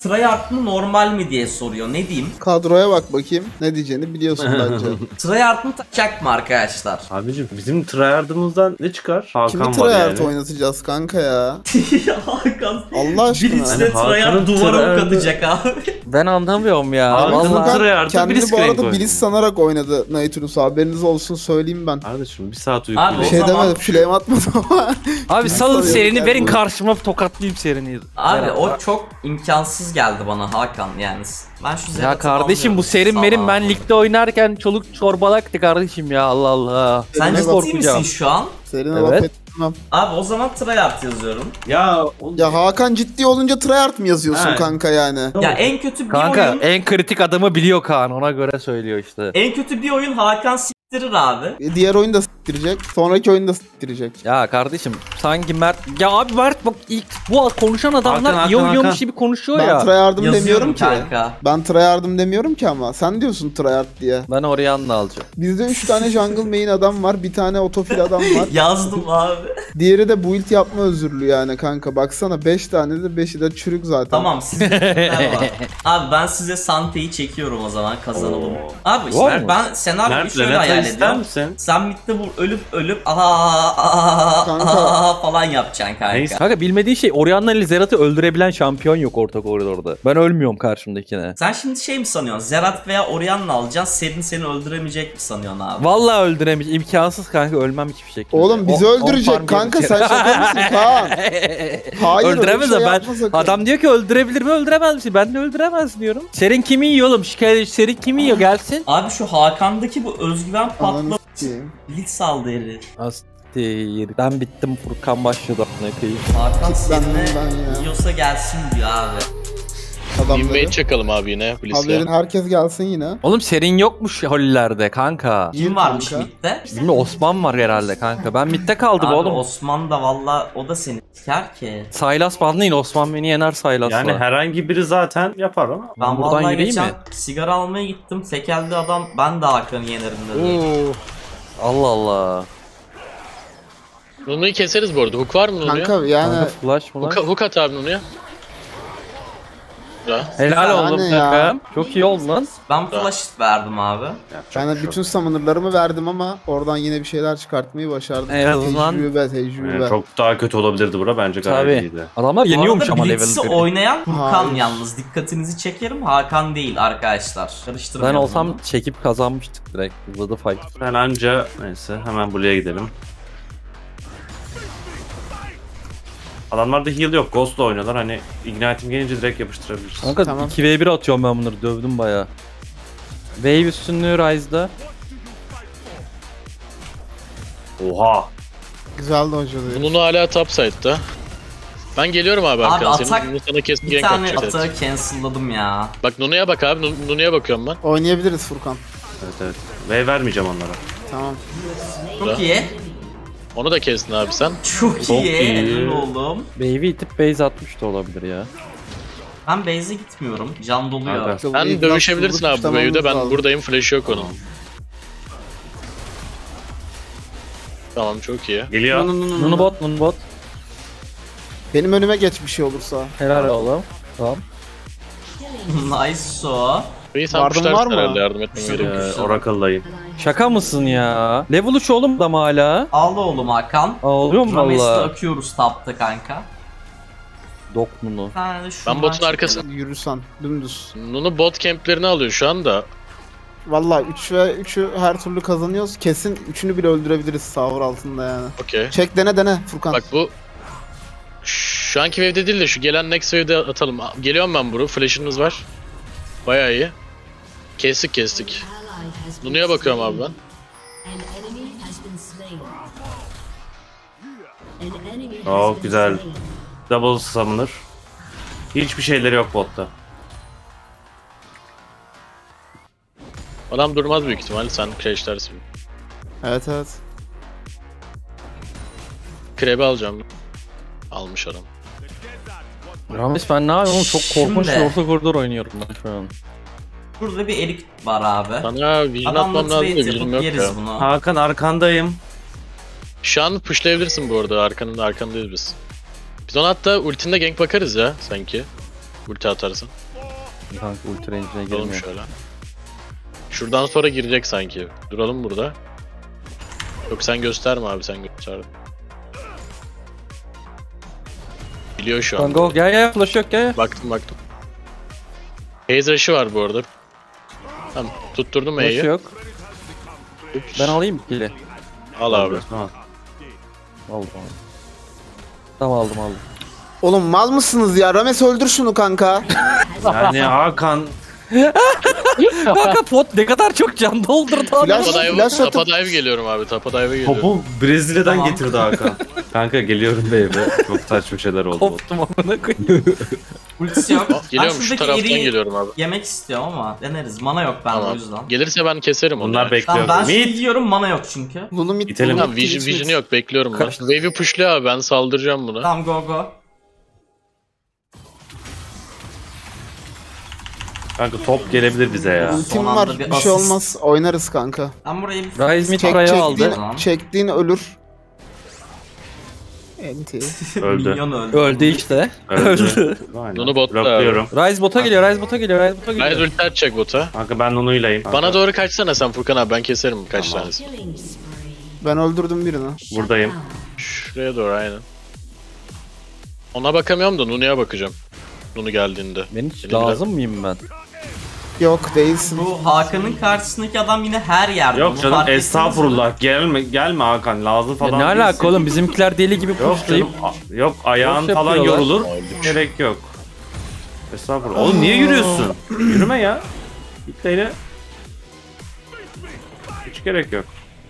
tryhard mı normal mi diye soruyor. Ne diyeyim? Kadroya bak bakayım. Ne diyeceğini biliyorsun bence. Tryhard mı takacak mı arkadaşlar? Abicim bizim tryhard'ımızdan ne çıkar? Hakan Kimi var tryhard yani. oynatacağız kanka ya? Hakan. Allah aşkına. Blitz'le Hakan'ın tryhard duvara tryhard'ı- katacak abi. Ben anlamıyorum ya. Hakan'ın Vallahi. tryhard'ı Kendini bu Blitzcrank arada oynuyor. Blitz sanarak oynadı Nightulus, haberiniz olsun söyleyeyim ben. Kardeşim bir saat Abi, uykuyla. o Bir şey zaman- demedim, flame atmadım ama. Abi salın sanıyorum serini yani verin bu? karşıma tokatlayayım serini. Abi o çok imkansız geldi bana Hakan yani. Ben şu Ya Zerat'ı kardeşim bu anlıyorum. serin merin Sağ ol. ben ligde oynarken çoluk çorbalaktı kardeşim ya Allah Allah. Sen Ne ciddi korkacağım? misin şu an? Serine Evet. laf etmem. Abi o zaman tryhard yazıyorum. Ya Ya Hakan ciddi olunca tryhard mı yazıyorsun Evet. kanka yani? Ya en kötü bir Kanka oyun... en kritik adamı biliyor Kaan ona göre söylüyor işte. En kötü bir oyun Hakan siktirir abi. Diğer oyunu da s**tirecek, sonraki oyunu da s**tirecek. Ya kardeşim sanki Mert... Ya abi Mert bak ilk bu konuşan adamlar Hakan, iyi oynuyormuş Hakan. gibi konuşuyor Ben ya. tryhard'ım Yazıyorum demiyorum ki. kanka. Ben tryhard'ım demiyorum ki ama. Sen diyorsun tryhard diye. Ben Orianna alacağım. Bizde 3 tane jungle main adam var, bir tane otofil adam var. Yazdım abi. Diğeri de build yapma özürlü yani kanka. Baksana 5 tane de 5'i de çürük zaten. Tamam sizde kimler var? Abi ben size Sante'yi çekiyorum o zaman kazanalım. Oo. Abi Var işte mı? ben senaryoyu Mert şöyle Renata hayal ister ediyorum. misin? Sen midde ölüp Kanka. falan yapacaksın kanka. Neyse. Kanka bilmediğin şey Orianna ile Zerat'ı öldürebilen şampiyon yok orta koridorda. Ben ölmüyorum karşımdakine. Sen şimdi şey mi sanıyorsun? Zerat veya Orianna alacaksın. Serin seni öldüremeyecek mi sanıyorsun abi? Vallahi öldüremiş. İmkansız kanka ölmem hiçbir şekilde. Oğlum bizi On farm öldürecek kanka, yedim. sen şaka mısın Kaan? Hayır, Öldüremez öyle bir şey ben. yapma sakın. Adam diyor ki öldürebilir mi öldüremez misin? Ben de öldüremez diyorum. Serin kimi yiyor oğlum? Şikayet Serin kimi yiyor gelsin. Abi şu Hakan'daki bu özgüven Ananı patladı. s**eyim. Blitz aldı herif. Astir. Ben bittim Furkan başladı amına koyayım. Hakan Git benden seninle ya. yiyorsa gelsin diyor abi. Adamları. Invade çakalım abi yine Blitz'le. Haberin herkes gelsin yine. Oğlum Serin yokmuş hollerde kanka. Kim Gir varmış kanka. midde? Bilmiyorum Osman var herhalde kanka. Ben midde kaldım Abi oğlum. Osman da valla o da seni siker ki. Saylas banlayın Osman beni yener Saylas'la. Yani herhangi biri zaten yapar ama. Ben buradan vallahi yürüyeyim geçen mi? sigara almaya gittim. Tekeldi adam ben de Hakan'ı yenerim dedi. Allah Allah. Nunu'yu keseriz bu arada. Hook var mı Nunu'ya? Kanka yani Kanka flash mı lan? Hook at abi Nunu'ya. Güzel. Helal Yani oldum ya. takım. Çok iyi oldu lan. Ben flash verdim abi. ben de bütün summoner'larımı verdim ama oradan yine bir şeyler çıkartmayı başardım. En azından- Tecrübe. Yani çok daha kötü olabilirdi bura, bence gayet Tabii. iyiydi. Adamlar Bu yeniyormuş arada ama Blitz'i level 1. oynayan Furkan Hayır. yalnız. Dikkatinizi çekerim Hakan değil arkadaşlar. Ben Karıştırmayalım olsam bunu. çekip kazanmıştık direkt. Uzadı fight. Ben anca neyse hemen buraya gidelim. Adamlarda heal yok, Ghost'la oynuyorlar, hani Ignite'im gelince direkt yapıştırabiliriz. Kanka Tamam. 2v1 atıyorum ben bunları dövdüm baya. Wave üstünlüğü Rise'da. Oha! Güzeldi hocalığı. Nunu hala topside'da. Ben geliyorum abi arkana. atak- Senin Nunu sana kesin Bir gank tane atacak. atağı cancel'ladım ya. Bak Nunu'ya bak abi. Nunu'ya bakıyorum ben. Oynayabiliriz Furkan. Evet evet. Ve vermeyeceğim onlara. Tamam. Çok iyi. Onu da kestin abi sen. Çok iyi. iyi. Helal oğlum. Wave'i itip base atmış da olabilir ya. Ben base'e gitmiyorum. Can doluyor. Kanka. Sen dövüşebilirsin abi bu wave'de. Ben buradayım. Flash yok onun. Tamam çok iyi. Geliyor. Nunu bot. Benim önüme geç bir şey olursa. Helal oğlum. Tamam. Nice so. İyi sen Yardım var kuşlarsın mı? herhalde, yardım etmen gerekiyor. Oracle'dayım. Şaka mısın ya? Level 3 oğlum da mı hala? Al oğlum Hakan. Ağlıyor mu Rames'le valla? akıyoruz tapta kanka. Dok Nunu. Bir tane de şundan Ben botun çekelim. arkasında. Yürüsen dümdüz. Nunu bot camplerini alıyor şu anda. Valla 3 ve 3'ü her türlü kazanıyoruz. Kesin 3'ünü bile öldürebiliriz sahur altında yani. Okey. Çek dene Furkan. Bak bu şu anki wave'de değil de şu gelen next wave'de atalım. Geliyorum ben buraya. Flash'ınız var. Bayağı iyi. Kestik. Nunu'ya bakıyorum abi ben. Çok güzel. Double summoner. Hiçbir şeyleri yok botta. Adam durmaz büyük ihtimalle, sen crash'lersin. Evet. Krebe alacağım. Almış adam. Rames ben ne yapıyorum? Çok korkunç bir Şimdi. orta koridor oynuyorum ben şu an. Burada bir erik var abi. Sana vision Adamla atmam lazım da trade vision yapıp yok ya. yeriz bunu. Hakan arkandayım. Şu an pushlayabilirsin bu arada, arkandayız biz. Biz ona hatta ultinde gank bakarız ya sanki. Ulti atarsın. Kanka ultra range'ine Duralım girmiyor. şöyle. Şuradan sonra girecek sanki. Duralım burada. Yok sen gösterme abi, sen göster. Biliyor şu an. Kanka gel flash yok gel. Baktım. Haze rush'ı var bu arada. Tamam tutturdum Flash E'yi. yok. Ben alayım kili. Al abi. Tamam. Aldım. Tamam aldım. Oğlum mal mısınız ya? Rames öldür şunu kanka. Yani Hakan Kanka pot ne kadar çok can doldurdu abi. Flash- Tapa dive, flash atıp- tapa dive geliyorum abi. Tapa dive'e geliyorum. topu Brezilya'dan Tamam. getirdi Hakan. Kanka geliyorum be. Çok saçma şeyler oldu. Koptum amına koyayım. Ultisi yok. Geliyorum Ben şu şuradaki taraftan eriği geliyorum abi. yemek istiyorum ama deneriz. Mana yok bende o Tamam. yüzden. Gelirse ben keserim onu. Bunlar ya. bekliyor. Tamam ben şimdi Mid. yiyorum, mana yok çünkü. Lulu mid. İtelim. Lulu Tamam mid, vision, Twitch mid. vision'ı yok, bekliyorum ben. Kaç- Wave'i pushluyor abi, ben saldıracağım buna. Tamam go go. Kanka top gelebilir bize ya. Son Ultim anda var. bir Bir şey asist. olmaz. Oynarız kanka. Ben burayı bir Rise mid Çek, buraya aldı. Tamam. çektiğin ölür. Enti. Öldü. Minyon öldü. Öldü işte. Öldü. Aynen. Nunu botta Blokluyorum. Rise bota geliyor, Rise bota geliyor, Rise bota Rise geliyor. ulti atacak bota. Kanka ben Nunu'ylayım. Bana doğru kaçsana sen Furkan abi, ben keserim kaç Tamam. tanesi. Ben öldürdüm birini. Buradayım. Şuraya doğru aynen. Ona bakamıyorum da Nunu'ya bakacağım. Nunu geldiğinde. Ben hiç Benim lazım mıyım ben? Yok değilsin. Bu Hakan'ın karşısındaki adam yine her yerde. Yok Bunu canım fark ettiniz mi? estağfurullah. Gelme Hakan, lazım Ya falan ne değilsin. alaka oğlum, bizimkiler deli gibi Yok pushlayıp canım. Yok ayağın Boş falan yapıyorlar. yorulur. Gerek yok. Estağfurullah. Oğlum niye yürüyorsun? Yürüme ya. Gitleyle. Hiç gerek yok.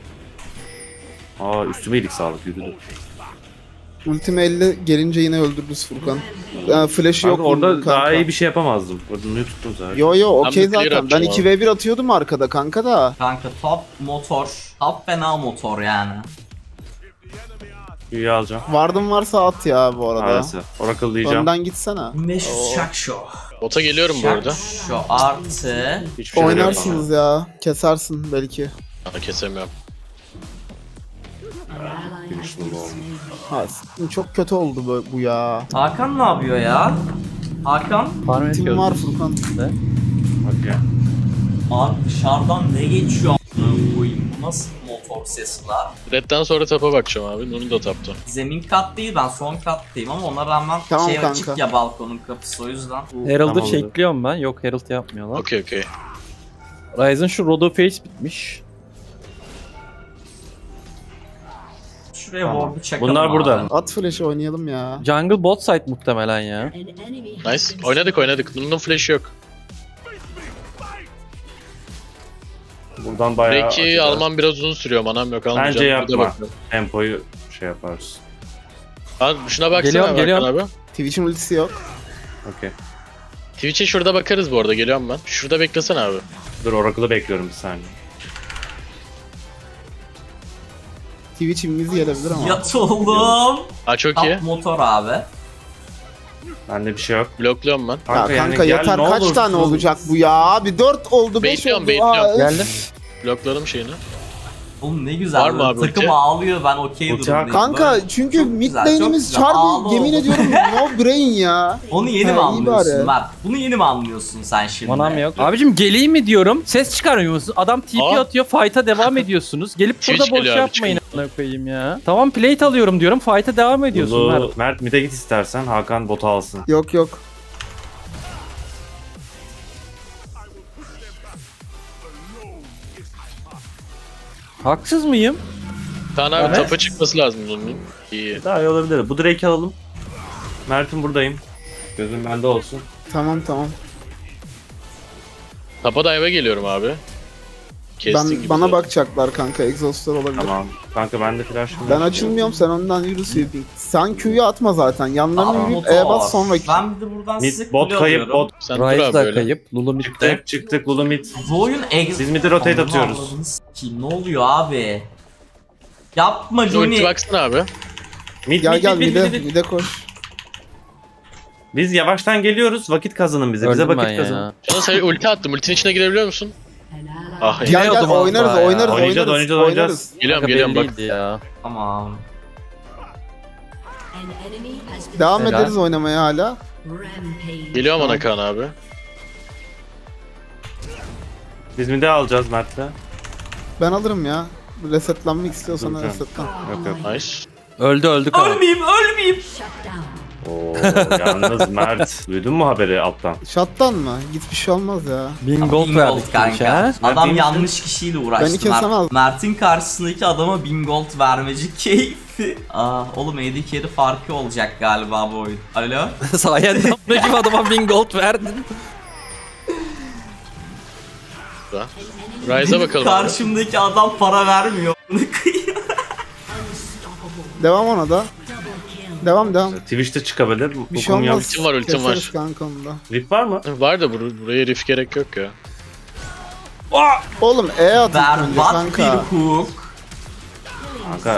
Aa üstüme iyilik sağlık yürüdü. Ultime 50 gelince yine öldürürüz Furkan. Flash'ı yok. Kanka orada bunun kanka. daha iyi bir şey yapamazdım. Orada Nunu'yu tuttum zaten. Yo okey Ben bir clear zaten. Ben atacağım 2v1 atıyordum arkada kanka da. Kanka top motor. Top fena motor yani. Büyüyü alacağım. Vardım varsa at ya bu arada. Maalesef. Oracle diyeceğim. Önden gitsene. Meşhur Şakşo. Bota geliyorum bu arada. Şakşo artı. Hiçbir şey Oynarsınız ya. Kesersin belki. Ha, kesemiyorum. Ha, çok kötü oldu bu ya. Hakan ne yapıyor ya? Hakan? farm Tim ediyoruz. var Furkan. Bak ya. Abi dışarıdan ne geçiyor a**ına koyayım? Bu nasıl motor sesi lan? Red'den sonra tapa bakacağım abi. Nunu da tapta. Zemin kat değil, ben son kattayım ama ona rağmen Tamam şey kanka. açık ya balkonun kapısı, o yüzden. Herald'ı Tamam, çekliyorum ben. Yok Herald yapmıyorlar. Okey. Ryze'ın şu Rodo Face bitmiş. Şuraya Tamam. ward'u çakalım Bunlar abi. burada. At flash'ı oynayalım ya. Jungle bot side muhtemelen ya. Nice. Oynadık. Nunu'nun flash'ı yok. Buradan bayağı Belki açacağız. almam biraz uzun sürüyor. Manam yok, almayacağım. Bence Bir de yapma. bakıyorum. Tempoyu şey yaparız. Abi şuna baksana Geliyorum, Hakan geliyorum. abi. Twitch'in ultisi yok. Okey. Twitch'e şurada bakarız bu arada, geliyorum ben. Şurada beklesene abi. Dur Oracle'ı bekliyorum bir saniye. Twitch imizi gelebilir ama. Yat oğlum. Ha çok iyi. Top motor abi. Bende bir şey yok. Blokluyorum ben. Ya kanka yani yeter, gel, ne kaç olursun. tane olacak bu ya? Abi 4 oldu 5 Bekliyorum, oldu. bekliyorum. Aa, Geldi. Blokladım şeyini. Oğlum ne güzel. Var mı böyle abi takım ulti? ağlıyor, ben okey Ulti durumdayım. Kanka Böyle. çünkü Çok mid güzel, çok lane'imiz güzel. Ağla Charlie, yemin oğlum. ediyorum no brain ya. Onu yeni mi Ha, iyi anlıyorsun bari. Mert? Bunu yeni mi anlıyorsun sen şimdi? Manam yok. Abicim geleyim mi diyorum. Ses çıkarmıyor musun? Adam TP Aa. atıyor, fight'a devam ediyorsunuz. Gelip Twitch burada boş geliyor abi, yapmayın a**ına koyayım ya. Tamam plate alıyorum diyorum, fight'a devam ediyorsun Mert. Mert mid'e git istersen, Hakan bota alsın. Yok. Haksız mıyım? Tane abi Evet. tapa çıkması lazım Nunu'nun. İyi. Daha iyi olabilir. Bu Drake'i alalım. Mert'im buradayım. Gözüm bende olsun. Tamam. Tapa dive'e geliyorum abi. Kestin gibi Bana zaten. bakacaklar kanka, exhaustlar olabilir. Tamam. Kanka bende flash'ım Ben yok. açılmıyorum, sen ondan yürü sweeping. Sen Q'yu atma zaten. Yanlarına Aa, yürüyüp motor. E'ye bas sonra Q. Ben bir de buradan Mid, sizi bot kayıp, alıyorum. bot. Sen dur abi Ryze da böyle. kayıp, Lulu mid'de. Çıktık Lulu mid. Bu oyun Biz mid'e rotate Aman atıyoruz. Allah'ını s**eyim, ne oluyor abi? Yapma Şu ulti Johnny. baksana abi. Mid, Gel mid. mide koş. Biz yavaştan geliyoruz. Vakit kazanın bize. Bize Öldüm ben vakit kazanın. ya. Sana sayı ulti attım. Ultinin içine girebiliyor musun? Ah iyi. Gel Biliyordum az oynarız daha ya. Oynayacağız. Geliyorum bak. Belliydi ya. Tamam. Devam Helal. ederiz oynamaya hala. Geliyorum ana Kaan abi. Biz mi de alacağız Mert'le? Ben alırım ya. Resetlenmek istiyorsan Dur, resetlen. Yok yok. Nice. Öldü Kaan. Ölmeyeyim. Oo, yalnız Mert. Duydun mu haberi alttan? Shot'tan mı? Git bir şey olmaz ya. 1000 Gold gold verdik kanka. kanka. Adam Mert yanlış kişiyle uğraştı. Beni kesemez. Mert'in karşısındaki adama 1000 gold vermeci keyfi. Oğlum AD carry farkı olacak galiba bu oyun. Alo? Sayende ne gibi adama 1000 gold verdin. Ryze'a bakalım. Karşımdaki adam para vermiyor. Devam ona da. Devam. Twitch'te çıkabilir. Bir şey olmaz. Ultim var, ultim var. Keseriz kanka onu da. Rip var mı? Var da buraya riff gerek yok ya. Oğlum atın önce Berbat kanka. bir hook. Kanka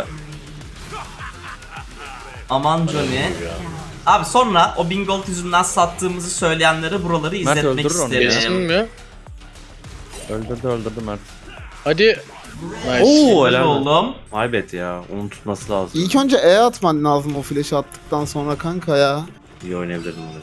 Aman Johnny. Abi sonra o 1000 gold yüzünden sattığımızı söyleyenlere buraları Mert izletmek öldürür onu ya. Kesin isterim. mi? Öldürdü Mert. Hadi. Nice. Oo Öyle helal. oğlum. Maybet ya. Onu tutması lazım. İlk önce atman lazım o flash'ı attıktan sonra kanka ya. İyi oynayabilirim onu.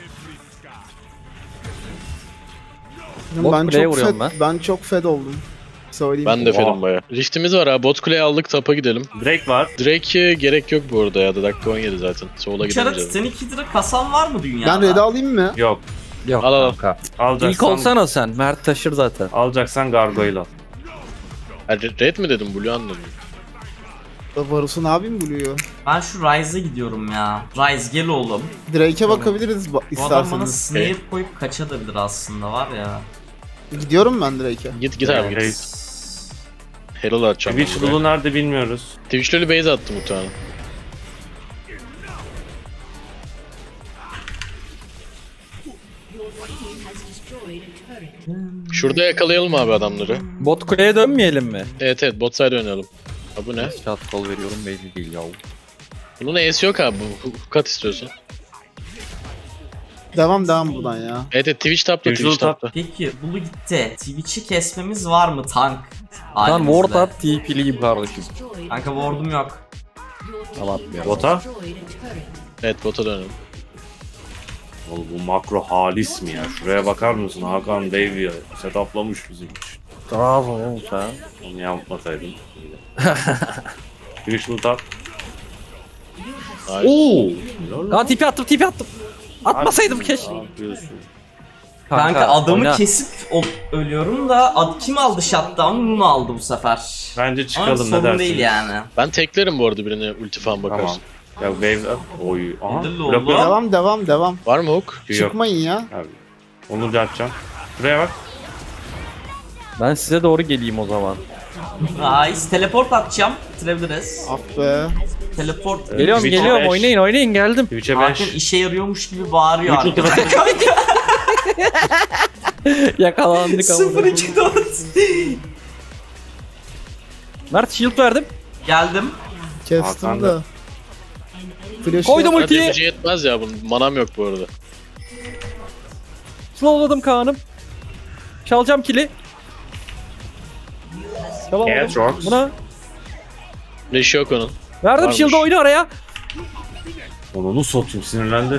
Bot Ben kuleye çok vuruyorum fed, ben çok fed oldum. Söyleyeyim. Ben de Oha. fedim baya. Rift'imiz var ha. Bot kuleyi aldık, tapa gidelim. Drake var. Drake'e gerek yok bu arada ya. Dakika 17 zaten. Sola Uçara gidelim. Titanic Hydra kasan var mı dünyada? Ben red'i alayım mı? Yok. Yok Al, al. kanka. Alacaksan, İlk olsana sen. Mert taşır zaten. alacaksan Gargoyle al. Ha, Red mi dedim? Blue dedim. Varus'un abim buluyor. Ben şu Ryze'a gidiyorum ya. Ryze gel oğlum. Drake'e bakabiliriz Bu adam bana isterseniz. snare koyup kaçabilir aslında var ya. Gidiyorum ben Drake'e. Git abi. Evet. Herald atacağım. Twitch ben buraya. Lulu nerede bilmiyoruz. Twitch Lulu base attı muhtemelen. Şurada yakalayalım abi adamları. Bot kuleye dönmeyelim mi? Evet bot side oynayalım. Ha bu ne? Shot call veriyorum belli değil ya. Bunun E'si yok abi. Kat istiyorsun. Devam buradan ya. Evet Twitch tapta Twitch Lulu Twitch tapta. Peki Bulu gitti. Twitch'i kesmemiz var mı tank? Lan halimizde? ward at TP'liyim kardeşim. Kanka ward'um yok. Tamam ya. Bota. Evet bota dönelim. Oğlum bu makro halis mi ya? Şuraya bakar mısın? Hakan Dave ya. Setaplamış bizim için. Bravo oğlum sen. Onu yapmasaydım. Twitch Lulu tap. Nice. Oo. Lan tipi attım. Atmasaydım keşke. Ne yapıyorsun? Kanka adamı oyna. kesip ölüyorum da kim aldı shutdown'u? Bunu aldı bu sefer. Bence Ama çıkalım ne sorun dersin? değil yani. Ben teklerim bu arada birine ulti falan bakarsın. Tamam. Ya wave oy. Aha. Nedirli Blok oldu? yok. Devam. Var mı hook? Yok. Çıkmayın ya. Abi. Onu da atacağım. Şuraya bak. Ben size doğru geleyim o zaman. Nice. Teleport atacağım. Bitirebiliriz. Ah be. Teleport. Geliyorum Twitch'e beş. oynayın geldim. Twitch'e Hakan 5. işe yarıyormuş gibi bağırıyor Twitch arkada. ulti Yakalandık ama. 0-2-4. Mert shield verdim. Geldim. Kestim Hakan de. da. Flash Koydum yok. ultiyi. Damage'i yetmez ya bunun. Manam yok bu arada. Slowladım Kaan'ım. Çalacağım kili. Çalamadım. Aatrox. Buna Flash yok onun. verdim Varmış. shield'ı oyna araya. Onu satayım sinirlendi.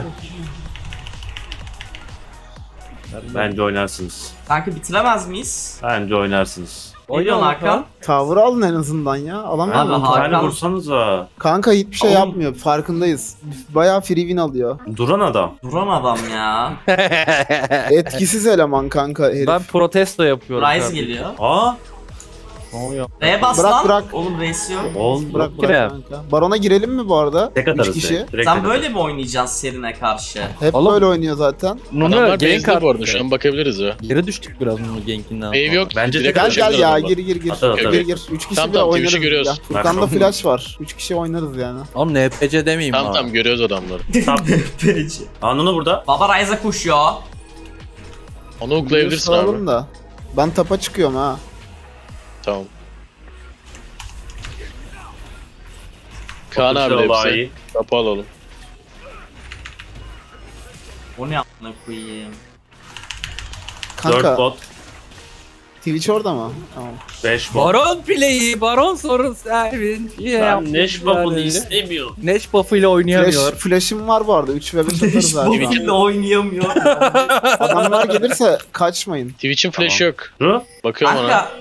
Bence oynarsınız. Kanka bitiremez miyiz? Bence oynarsınız. Oynuyorsun Hakan. Tower alın en azından ya. Alamıyorum. Abi, ben. Hakan- Tane vursanıza. Kanka hiçbir şey Oğlum. yapmıyor. Farkındayız. Bayağı free win alıyor. Duran adam. Duran adam ya. Etkisiz eleman kanka herif. Ben protesto yapıyorum. Rise kardeşim. geliyor. Aa. Ne oluyor? R'ye bas Bırak, lan. bırak. Oğlum R'si yok. Oğlum Bırak Gireyim. kanka. Barona girelim mi bu arada? tek 3 atarız kişi. direkt. Direkt Sen tek böyle mi oynayacaksın serine karşı? Hep Oğlum. böyle oynuyor zaten. Nunu Adamlar gank base'de bu arada attı. şu an bakabiliriz ya. Geri düştük biraz Nunu gankinden. Wave yok. Bence direkt Gel koşabilir ya adamlar. gir. Atar, atar. Gir. 3 kişi Tamam, bile tamam, oynarız. Twitch'i görüyoruz. ya. Furkan'da flash var. 3 kişi oynarız yani. Oğlum NPC demeyeyim Tamam ha. görüyoruz adamları. Perici. Anını burada. Baba Ryze'a koşuyor. Onu hooklayabilirsin Soralım abi. da. Ben tapa çıkıyorum ha. Tamam. Kaan abi Vallahi hepsi. iyi. Kapı alalım. O ne yaptığına koyayım. 4 Kanka bot. Twitch orada mı? Tamam. 5 bot. Baron play'i, Baron sorun Ervin. Ben Neş buff'ını istemiyorum. Neş buff'ıyla oynayamıyor. Flash'im var bu arada. 3 ve 5 atarız zaten. Twitch'le oynayamıyor. Adamlar gelirse kaçmayın. Twitch'in flash'ı yok. Hı? Bakıyorum ona. Kanka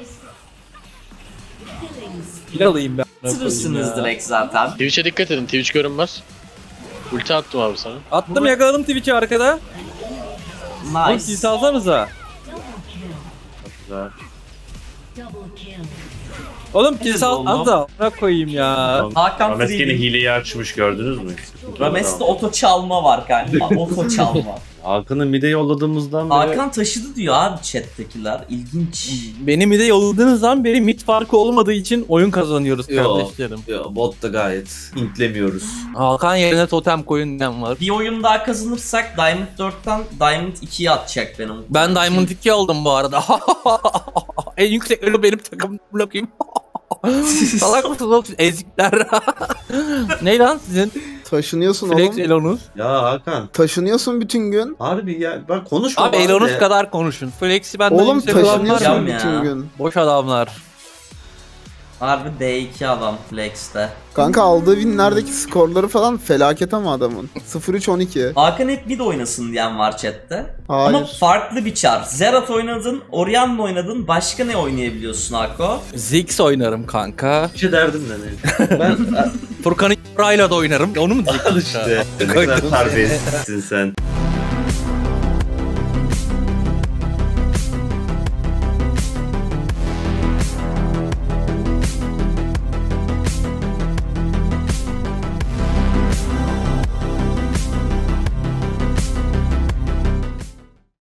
Kill alayım ben. bitirirsiniz direkt zaten. Twitch'e dikkat edin. Twitch görünmez. Ulti attım abi sana. Attım yakaladım Twitch'i arkada. Oğlum siz Nice. salsanıza. Güzel. Oğlum kill Güzel sal oğlum. az da. Bırak koyayım ya. Hakan Ahmet yine Free'nin hileyi açmış gördünüz mü? Rames'te oto çalma var kanka. Oto çalma. Hakan'ı mide yolladığımızdan beri Hakan taşıdı diyor abi chat'tekiler. İlginç. Beni mid'e yolladığınızdan beri mid farkı olmadığı için oyun kazanıyoruz Yo. kardeşlerim. Ya, bot da gayet intlemiyoruz. Hakan yerine totem koyun den var. Bir oyun daha kazanırsak Diamond 4'ten Diamond 2'ye atacak benim. Ben Diamond 2 oldum bu arada. En yüksek elo benim takım bırakayım. Salak mısınız oğlum siz ezikler? Ne lan sizin Taşınıyorsun flex oğlum. elonuz? Ya Hakan Taşınıyorsun bütün gün. harbi ya bak konuşma. Abi bari elonuz de. kadar konuşun. Flex'i benden Oğlum yüksek olan var taşınıyorsun Yapacağım ya. ya. bütün gün. Boş adamlar. Harbi D2 adam Flex'te. Kanka aldığı winlerdeki skorları falan felaket ama adamın. 0-3-12. Hakan hep mid oynasın diyen var chatte. Hayır. Ama farklı bir çar. Zerat oynadın, Orianna oynadın. Başka ne oynayabiliyorsun Hako? Ziggs oynarım kanka. Bir şey derdim de ne? Ben Furkan'ın Rayla da oynarım. Onu mu al diyeceksin? işte. Ne kadar terbiyesizsin sen.